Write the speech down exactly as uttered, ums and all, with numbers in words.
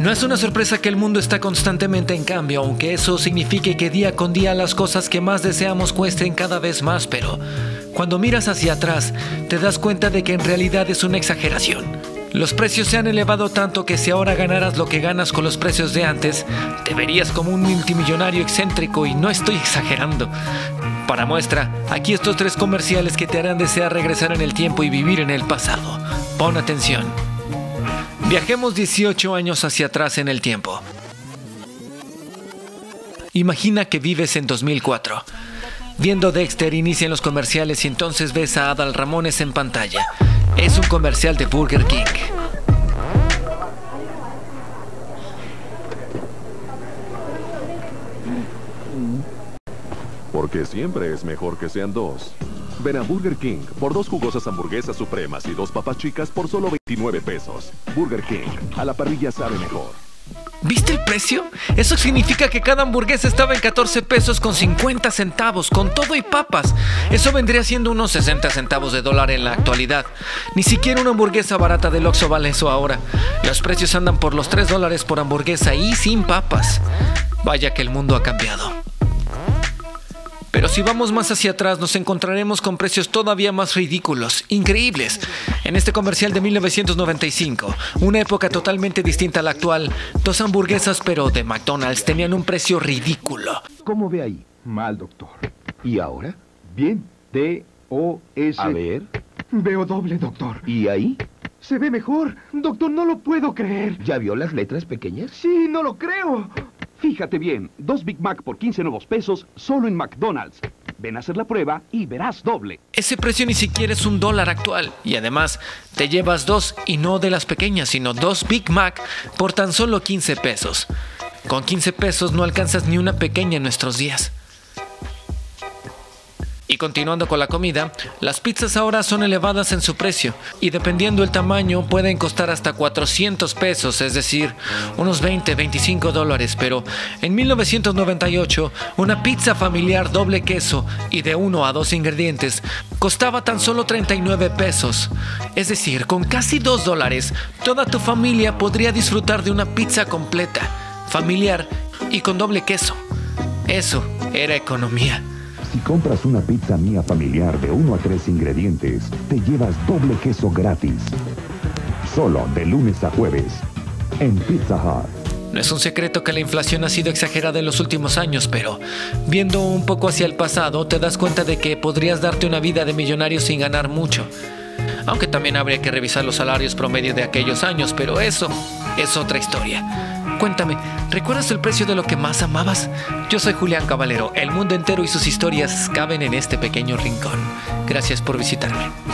No es una sorpresa que el mundo está constantemente en cambio, aunque eso signifique que día con día las cosas que más deseamos cuesten cada vez más, pero cuando miras hacia atrás, te das cuenta de que en realidad es una exageración. Los precios se han elevado tanto que si ahora ganaras lo que ganas con los precios de antes, te verías como un multimillonario excéntrico y no estoy exagerando. Para muestra, aquí estos tres comerciales que te harán desear regresar en el tiempo y vivir en el pasado. Pon atención. Viajemos dieciocho años hacia atrás en el tiempo. Imagina que vives en dos mil cuatro. Viendo Dexter, inician los comerciales y entonces ves a Adal Ramones en pantalla. Es un comercial de Burger King. Porque siempre es mejor que sean dos. Ven a Burger King por dos jugosas hamburguesas supremas y dos papas chicas por solo veintinueve pesos. Burger King, a la parrilla sabe mejor. ¿Viste el precio? Eso significa que cada hamburguesa estaba en catorce pesos con cincuenta centavos, con todo y papas. Eso vendría siendo unos sesenta centavos de dólar en la actualidad. Ni siquiera una hamburguesa barata del Oxxo vale eso ahora. Los precios andan por los tres dólares por hamburguesa y sin papas. Vaya que el mundo ha cambiado. Pero si vamos más hacia atrás, nos encontraremos con precios todavía más ridículos, increíbles. En este comercial de mil novecientos noventa y cinco, una época totalmente distinta a la actual, dos hamburguesas, pero de McDonald's, tenían un precio ridículo. ¿Cómo ve ahí? Mal, doctor. ¿Y ahora? Bien. D O S. A ver. Veo doble, doctor. ¿Y ahí? Se ve mejor. Doctor, no lo puedo creer. ¿Ya vio las letras pequeñas? Sí, no lo creo. Fíjate bien, dos Big Mac por quince nuevos pesos solo en McDonald's. Ven a hacer la prueba y verás doble. Ese precio ni siquiera es un dólar actual. Y además, te llevas dos, y no de las pequeñas, sino dos Big Mac por tan solo quince pesos. Con quince pesos no alcanzas ni una pequeña en nuestros días. Y continuando con la comida, las pizzas ahora son elevadas en su precio y dependiendo del tamaño pueden costar hasta cuatrocientos pesos, es decir, unos veinte, veinticinco dólares, pero en mil novecientos noventa y ocho una pizza familiar doble queso y de uno a dos ingredientes costaba tan solo treinta y nueve pesos. Es decir, con casi dos dólares, toda tu familia podría disfrutar de una pizza completa, familiar y con doble queso. Eso era economía. Si compras una pizza mía familiar de uno a tres ingredientes, te llevas doble queso gratis. Solo de lunes a jueves, en Pizza Hut. No es un secreto que la inflación ha sido exagerada en los últimos años, pero viendo un poco hacia el pasado, te das cuenta de que podrías darte una vida de millonario sin ganar mucho. Aunque también habría que revisar los salarios promedio de aquellos años, pero eso es otra historia. Cuéntame, ¿recuerdas el precio de lo que más amabas? Yo soy Julián Caballero. El mundo entero y sus historias caben en este pequeño rincón. Gracias por visitarme.